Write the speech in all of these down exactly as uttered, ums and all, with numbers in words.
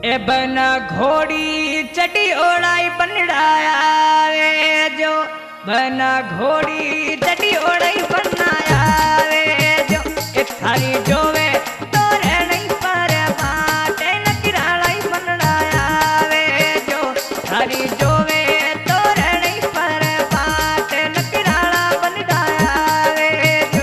ए बना घोड़ी चटी ओढ़ाई बनड़ाया वे जो बना घोड़ी चटी ओढ़ाई बनाया वे जो ए थारी जोवे तो नहीं पर बाटे न किरालाई बनड़ाया वे जो थारी जोवे तो नहीं पर बाटे न किराला बनड़ाया वे जो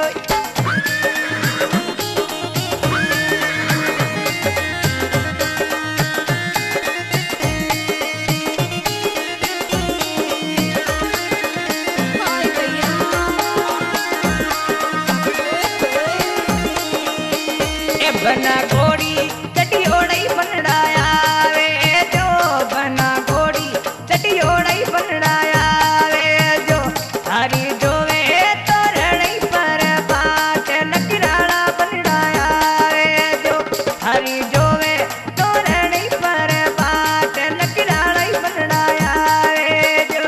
बना घोड़ी चटी ओढ़ई बनड़ाया वे जो बना घोड़ी चटी ओढ़ई बनड़ाया वे जो थारी जोवे तो रणई पर बात नकराला बनड़ाया वे जो थारी जोवे तो रणई पर बात नकराला बनड़ाया वे जो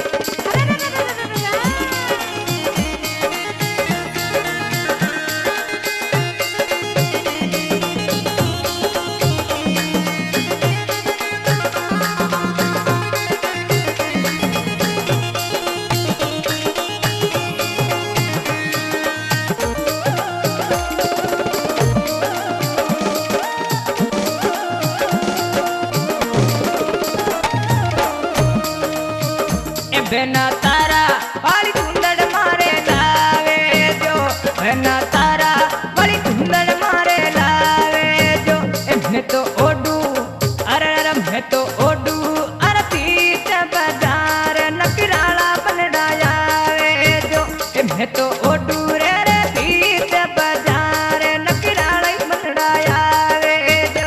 बना तारा वाली धुंधड़ मारे लावे जो बना तारा वाली धुंधड़ मारे लावे जो मैं तो ओडू अरे अरे मैं तो ओडू अरे पीठ बाजार नकराला बनड़ाया वे जो मैं तो ओडू रे रे पीठ बाजार नकराला बनड़ाया वे जो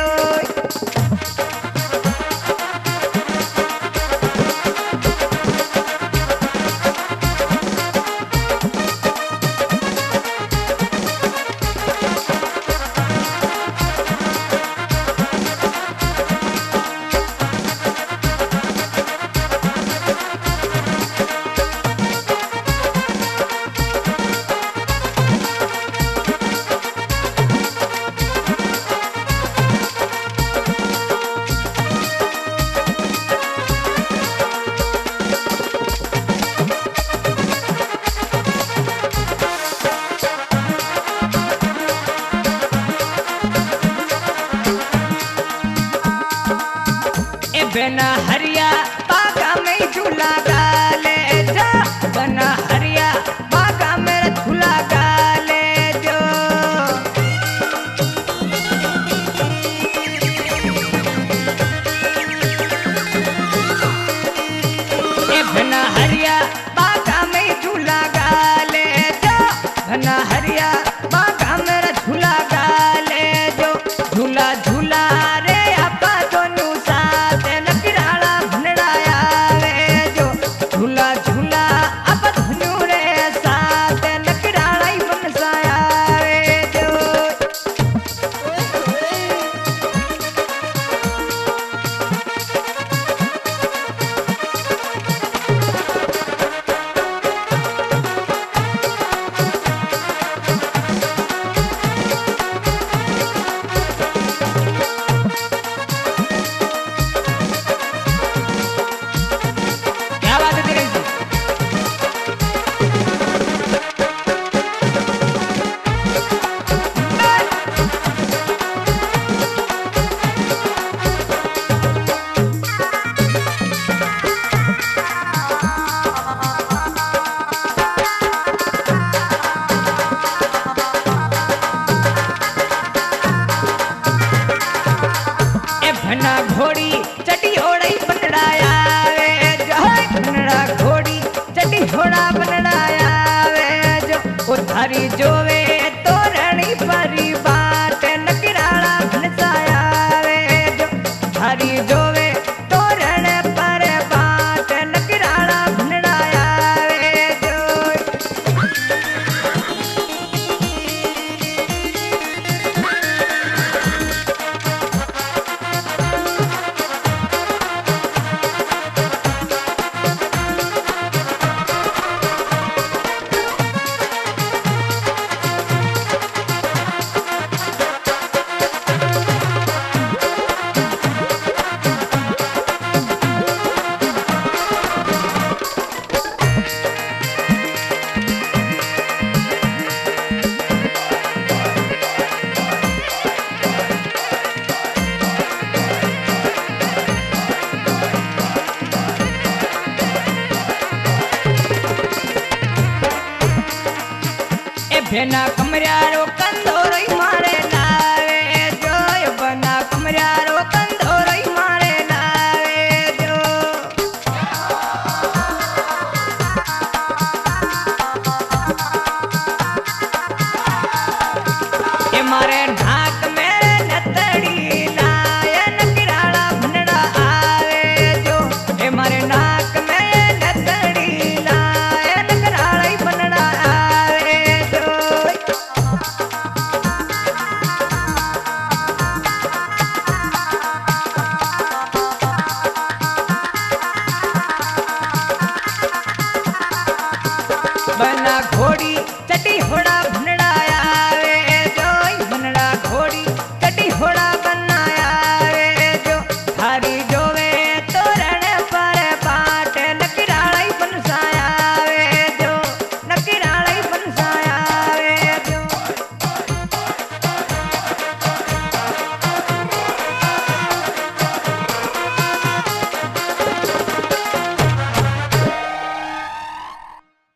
बना हरिया बागा में झूला गाले जो बना हरिया बागा में झूला गाले जो ए बना हरिया बागा में झूला गाले जो बना हरिया बागा में झूला गाले जो झूला झूला रे आपा दोनों साथ नकराला बनड़ाया वे जो झूला झूला अब धनु रे साथ नकराला ही बनसाया वे जो क्या बात है तेरी जी? ए भना घोड़ी चटी ओढ़ई बनड़ाया वे जो बनड़ा घोड़ी चटी घोड़ा बनड़ाया वे जो ओ थारी जोवे तो रणी परी बात नकराला बनसाया वे जो थारी जोवे तो रण पर बात नकराला बनड़ाया वे जो भेना कमरियारो कंदोरी मारे